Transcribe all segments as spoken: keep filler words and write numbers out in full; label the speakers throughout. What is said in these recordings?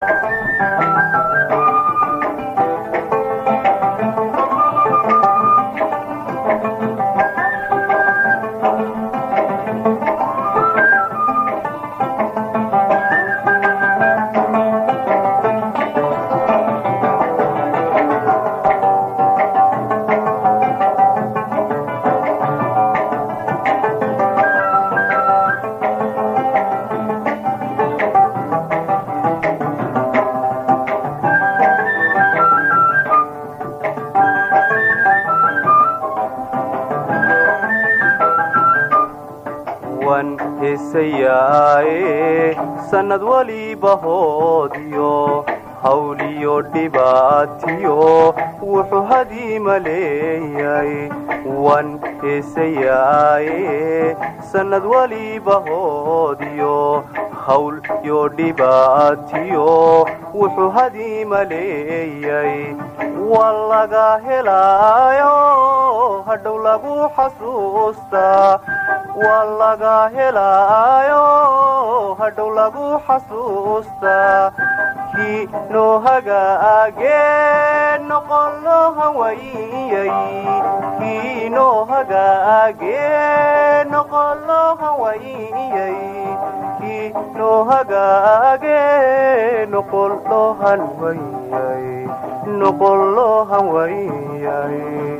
Speaker 1: sanad waliba hoodiyo hawliyo dhibaatiyo wuxuu hadii maleeyay wan heesayay sanad waliba hoodiyo hawliyo dhibaatiyo wuxuu hadii maleeyay walaga helaayo hadhow lagu xasuusta walaga helaayo hadhow lagu xasuusta kii noo hagaagee noqon loo hawayay kii noo hagaagee noqon loo hawayay kii noo hagaagee noqon loo hanwayay noqon loo hanwayay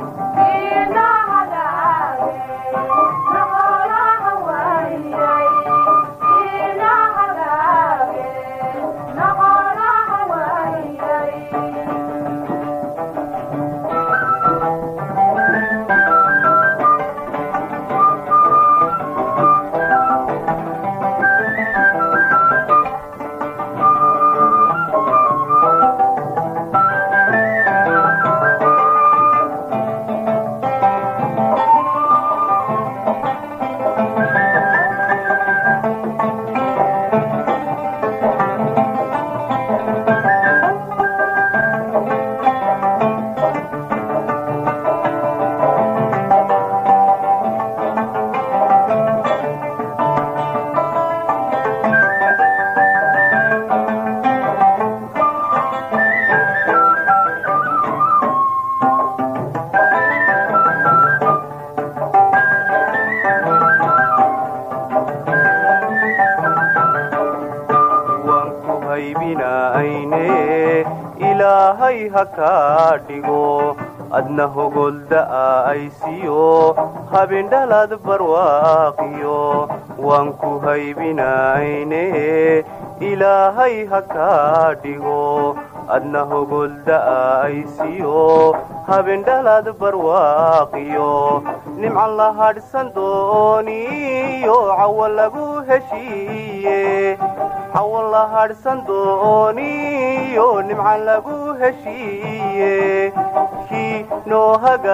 Speaker 1: hakaadhigo adna hogolda aysiyo habindhalad barwaaqiyo waan ku haybinayne ilaahay hakaadhigo adna hogolda aysiyo habindhalad barwaaqiyo nimcan la hadhsan dooniyo cawa lagu heshiiye cawa la hadhsan dooniyo nimcan lagu heshiiye kii noo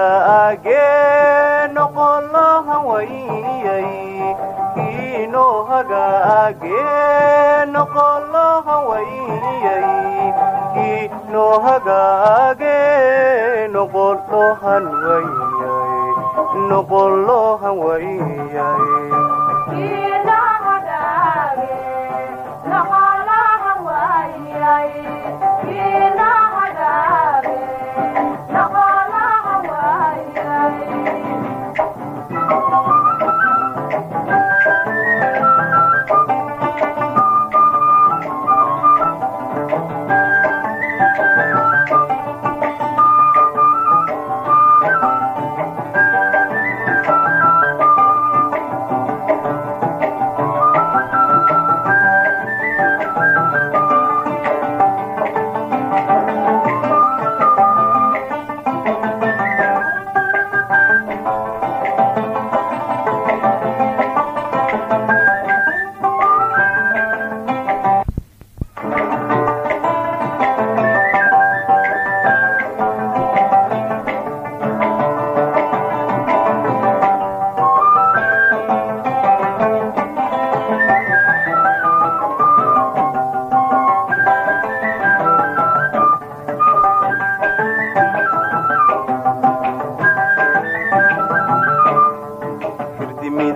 Speaker 1: hagaagee noqon loo hanwayay kii noo hagaagee noqon loo hanwayay kii noo hagaagee noqon loo hanwayay noqon loo hanwayay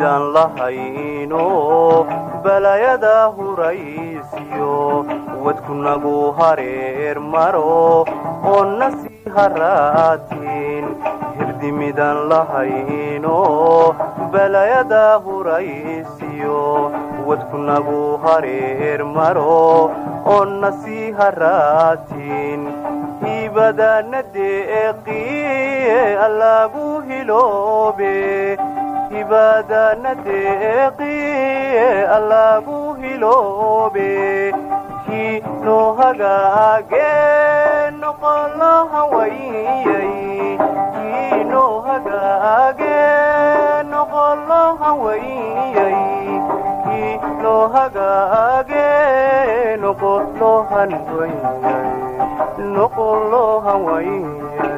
Speaker 1: lahayno balayada huraysiyo wadku wadkunagu hareer maro oo nasii haraatiin hirdimidan lahayno balayada huraysiyo wadkunagu hareer maro oo nasii haraatiin hibadana deeqiye allagu hiloobe hibadana deeqiye allagu hiloobe kino hagaage noqolo hawayay kino hagaage noqolo hawayay kino hagaage noqolo hanwayay noqolo hawayay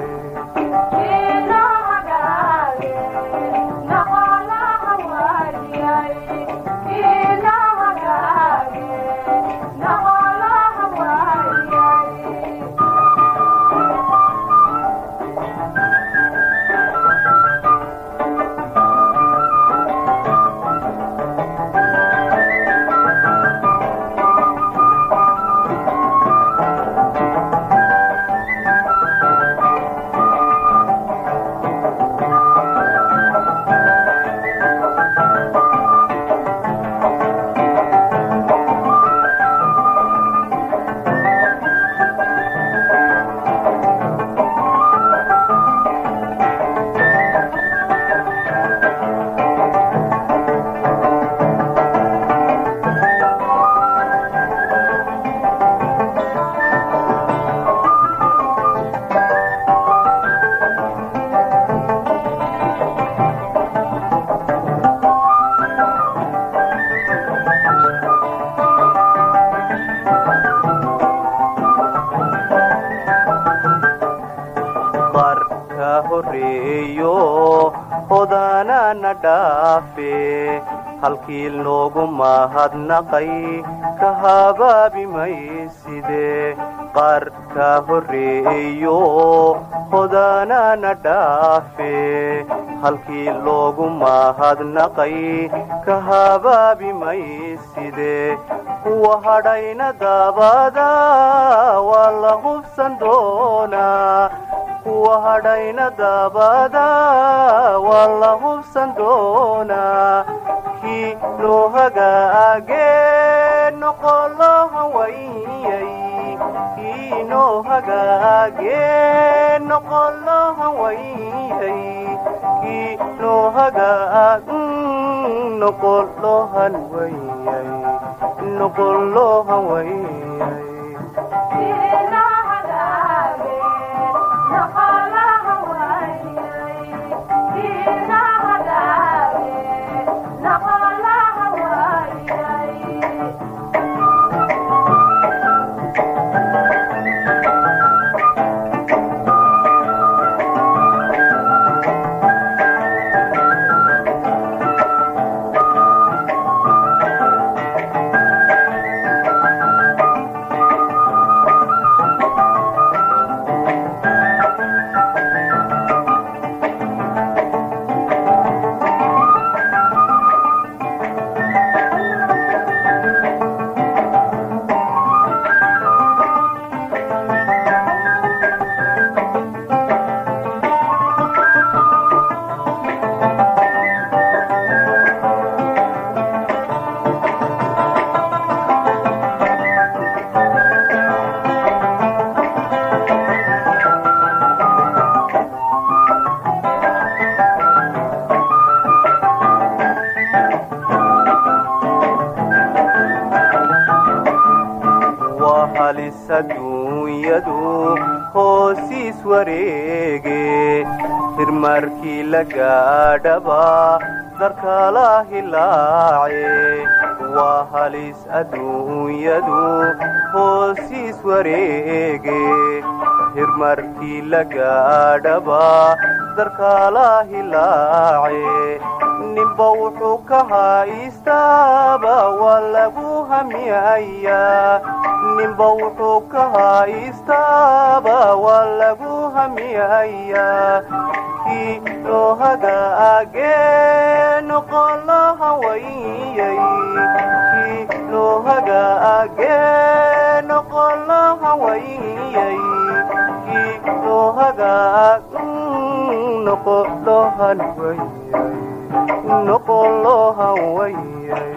Speaker 1: halkii loogu mahadnaqay ka habaabi mayside qaar ka horreeyo hodaanaana dhaafe halkii loogu mahadnaqay ka habaabi mayside kuwa hadhayna dabada waa la hubsan doonaa kuwa hadhayna dabada waa la hubsan doonaa kino hagaage noqolo hawayay kino hagaage noqolo hawayay kino hagaag noqolo hanwayay noqolo hawayay adduunyadu hoosiis wareege hirmarkii la gaadhaba darkala hilaace waa halis adduunyadu hoosiis wareege hirmarkii la gaadhaba darkala hilaace ninba wuxuu ka haystaaba waa lagu hamiyayaa ninba wuxuu ka haystaaba waa lagu hamiyayaa kino hagaage noqolo hawayay kino hagaage noqon loo hawayay kii noo hagaag noqon loo hanwayay noqon loo hawayay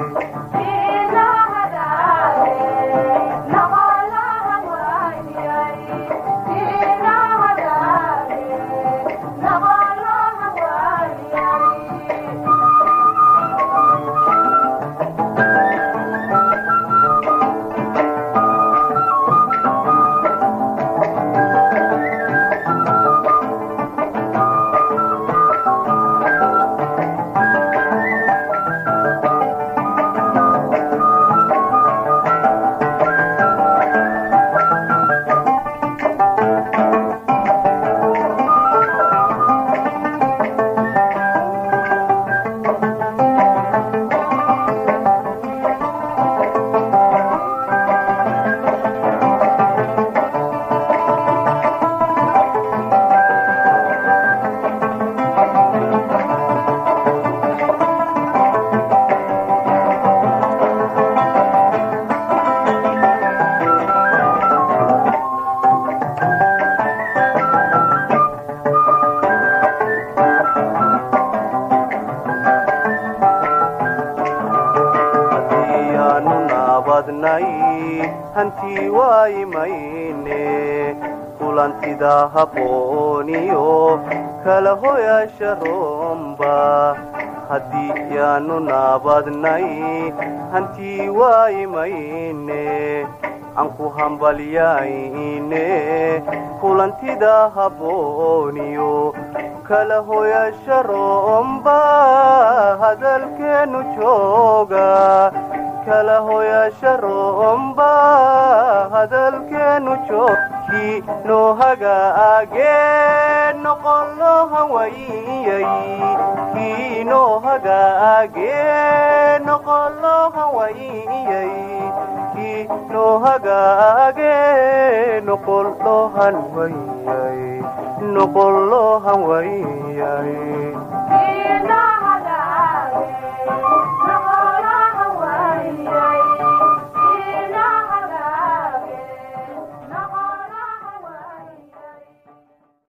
Speaker 1: hanti way mayne kulantida habooniyo kala hoyasha romba haddii yaanu naabadnay hanti way mayne aan ku hambalyayne kulantida habooniyo kala hoyasha romba hadalkeenu jooga kala hoyasha romba hadalkeenu joogkii noo hagaagee noqon loo hawayay kii noo hagaagee noqon loo hawayay kii noo hagaagee noqon loo hanwayay noqon loo hanwayay